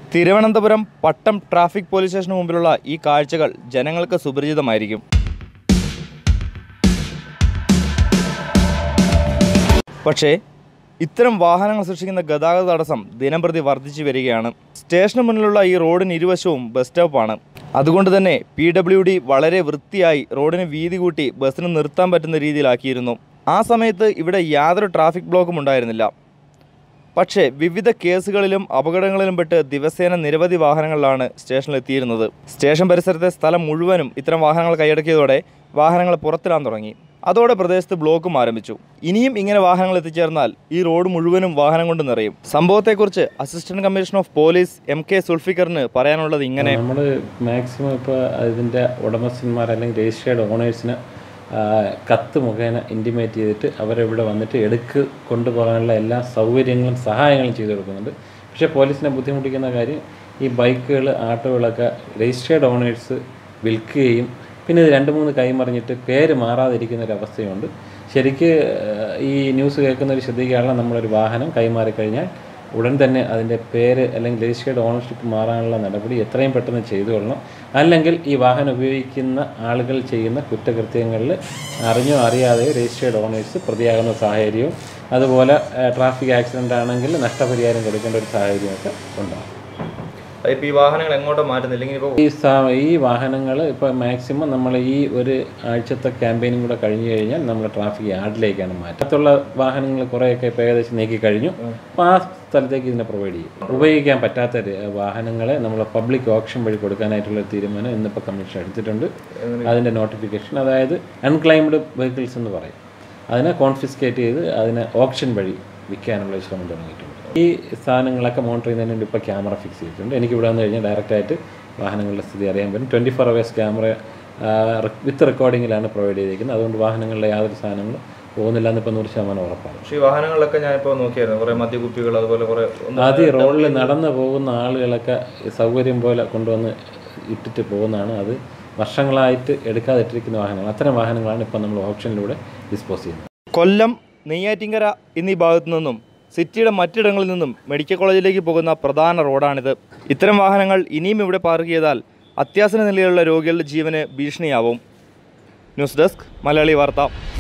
Thiruvananthapuram Pattom traffic police സ്റ്റേഷന് മുമ്പിലുള്ള ഈ കാഴ്ചകൾ ജനങ്ങൾക്ക് സുപരിചിതമായിരിക്കും. പക്ഷേ ഇത്തരം വാഹനങ്ങൾ സൃഷ്ടിക്കുന്ന ഗതാഗത തടസ്സം ദിനംപ്രതി വർദ്ധിച്ചു വരികയാണ്. സ്റ്റേഷന് മുന്നിലുള്ള ഈ റോഡിന് ഇരുവശവും ബസ് സ്റ്റോപ്പാണ്. അതുകൊണ്ട് തന്നെ PWD വളരെ വൃത്തിയായി റോഡിന് വീതി കൂട്ടി ബസ്സിന് നിർത്താൻ പറ്റുന്ന രീതിയിലാക്കിയിരുന്നു. ആ സമയത്ത് ഇവിടെ യാതൊരു ട്രാഫിക് ബ്ലോക്കും ഉണ്ടായിരുന്നില്ല. പക്ഷേ വിവിധ കേസുകളിലും അപകടങ്ങളിലും പെട്ട് ദിവസേന നിരവധി വാഹനങ്ങളിലാണ് സ്റ്റേഷനിലെത്തിയിരുന്നത്. സ്റ്റേഷൻ പരിസരത്തെ സ്ഥലം മുഴുവനും ഇത്തരം വാഹനങ്ങൾ കൈയടക്കിയതോടെ വാഹനങ്ങൾ പുറത്തിടാൻ തുടങ്ങി. അതോടെ പ്രദേശത്ത് ബ്ലോക്കും ആരംഭിച്ചു. ഇനിയും ഇങ്ങനെ വാഹനങ്ങൾ എത്തിച്ചേർന്നാൽ ഈ റോഡ് മുഴുവനും വാഹനം കൊണ്ട് നിറയും. സംഭവത്തെക്കുറിച്ച് assistant commissioner of police MK സുൽഫിക്കറിന് പറയാനുള്ളത് ഇങ്ങനെ: നമ്മൾ മാക്സിമം ഇപ്പോൾ അതിൻ്റെ ഉടമസ്ഥന്മാർ അല്ലെങ്കിൽ രജിസ്ട്രേഡ് ഓണേഴ്സിന് കത്ത് മുഖേന ഇൻറ്റിമേറ്റ് ചെയ്തിട്ട് അവരിവിടെ വന്നിട്ട് കൊണ്ടുപോകാനുള്ള എല്ലാ സൗകര്യങ്ങളും സഹായങ്ങളും ചെയ്തു കൊടുക്കുന്നുണ്ട്. പക്ഷേ പോലീസിനെ ബുദ്ധിമുട്ടിക്കുന്ന കാര്യം ഈ ബൈക്കുകൾ ആട്ടോകളൊക്കെ രജിസ്ട്രേഡ് ഓണേഴ്സ് വിൽക്കുകയും പിന്നെ ഇത് 2-3 കൈമറിഞ്ഞിട്ട് പേര് മാറാതിരിക്കുന്നൊരവസ്ഥയുണ്ട്. ശരിക്ക് ഈ ന്യൂസ് കേൾക്കുന്നവർ ശ്രദ്ധിക്കാനുള്ള നമ്മളൊരു വാഹനം കൈമാറിക്കഴിഞ്ഞാൽ ഉടൻ തന്നെ അതിൻ്റെ പേര് അല്ലെങ്കിൽ രജിസ്ട്രേഡ് ഓണർഷിപ്പ് മാറാനുള്ള നടപടി എത്രയും പെട്ടെന്ന് ചെയ്തു കൊള്ളണം. അല്ലെങ്കിൽ ഈ വാഹനം ഉപയോഗിക്കുന്ന ആളുകൾ ചെയ്യുന്ന കുറ്റകൃത്യങ്ങളിൽ അറിഞ്ഞോ അറിയാതെയോ രജിസ്ട്രേഡ് ഓണേഴ്സ് പ്രതിയാകുന്ന സാഹചര്യവും അതുപോലെ ട്രാഫിക് ആക്സിഡൻ്റ് ആണെങ്കിൽ നഷ്ടപരിഹാരം കൊടുക്കേണ്ട ഒരു സാഹചര്യമൊക്കെ ഉണ്ടാകും. ഇപ്പോൾ ഈ വാഹനങ്ങൾ എങ്ങോട്ടോ മാറ്റുന്നില്ലെങ്കിൽ ഈ വാഹനങ്ങൾ ഇപ്പോൾ മാക്സിമം നമ്മൾ ഈ ഒരു ആഴ്ചത്തെ ക്യാമ്പയിനും കൂടെ കഴിഞ്ഞ് കഴിഞ്ഞാൽ നമ്മൾ ട്രാഫിക് യാർഡിലേക്കാണ് മാറ്റത്തുള്ള വാഹനങ്ങൾ കുറേയൊക്കെ ഇപ്പോൾ ഏകദേശം നീക്കി കഴിഞ്ഞു. അപ്പോൾ ആ സ്ഥലത്തേക്ക് ഇതിനെ പ്രൊവൈഡ് ചെയ്യും. ഉപയോഗിക്കാൻ പറ്റാത്ത വാഹനങ്ങളെ നമ്മൾ പബ്ലിക് ഓപ്ഷൻ വഴി കൊടുക്കാനായിട്ടുള്ള തീരുമാനം ഇന്നിപ്പോൾ കമ്മീഷൻ എടുത്തിട്ടുണ്ട്. അതിൻ്റെ നോട്ടിഫിക്കേഷൻ, അതായത് അൺക്ലൈംഡ് വെഹിക്കിൾസ് എന്ന് പറയും, അതിനെ കോൺഫിസ്കേറ്റ് ചെയ്ത് അതിനെ ഓപ്ഷൻ വഴി വിൽക്കാനുള്ള ശ്രമം തുടങ്ങിയിട്ടുണ്ട്. ഈ സാധനങ്ങളൊക്കെ മോണിറ്റർ ചെയ്യുന്നതിന് വേണ്ടി ഇപ്പോൾ ക്യാമറ ഫിക്സ് ചെയ്തിട്ടുണ്ട്. എനിക്കിവിടെ വന്നു കഴിഞ്ഞാൽ ഡയറക്റ്റായിട്ട് വാഹനങ്ങളുടെ സ്ഥിതി അറിയാൻ പറ്റും. 24 hours ക്യാമറ വിത്ത് റെക്കോർഡിങ്ങിലാണ് പ്രൊവൈഡ് ചെയ്തിരിക്കുന്നത്. അതുകൊണ്ട് വാഹനങ്ങളിലെ യാതൊരു സാധനങ്ങളും പോകുന്നില്ല എന്നിപ്പോൾ 100% ഉറപ്പാണ്. പക്ഷേ ഈ വാഹനങ്ങളിലൊക്കെ ഞാനിപ്പോൾ നോക്കിയായിരുന്നു, കുറേ മദ്യകുപ്പികൾ അതുപോലെ കുറേ റോഡിൽ നടന്നു പോകുന്ന ആളുകളൊക്കെ സൗകര്യം പോലെ കൊണ്ടുവന്ന് ഇട്ടിട്ട് പോകുന്നതാണ്. അത് വർഷങ്ങളായിട്ട് എടുക്കാതിട്ടിരിക്കുന്ന വാഹനങ്ങൾ. അത്തരം വാഹനങ്ങളാണ് ഇപ്പോൾ നമ്മൾ ഓപ്ഷനിലൂടെ ഡിസ്പോസ് ചെയ്യുന്നത്. കൊല്ലം, നെയ്യാറ്റിൻകര എന്നീ ഭാഗത്തു നിന്നും സിറ്റിയുടെ മറ്റിടങ്ങളിൽ നിന്നും മെഡിക്കൽ കോളേജിലേക്ക് പോകുന്ന പ്രധാന റോഡാണിത്. ഇത്തരം വാഹനങ്ങൾ ഇനിയും ഇവിടെ പാർക്ക് ചെയ്താൽ അത്യാസന്ന നിലയിലുള്ള രോഗികളുടെ ജീവന് ഭീഷണിയാവും. ന്യൂസ് ഡെസ്ക് മലയാളി വാർത്ത.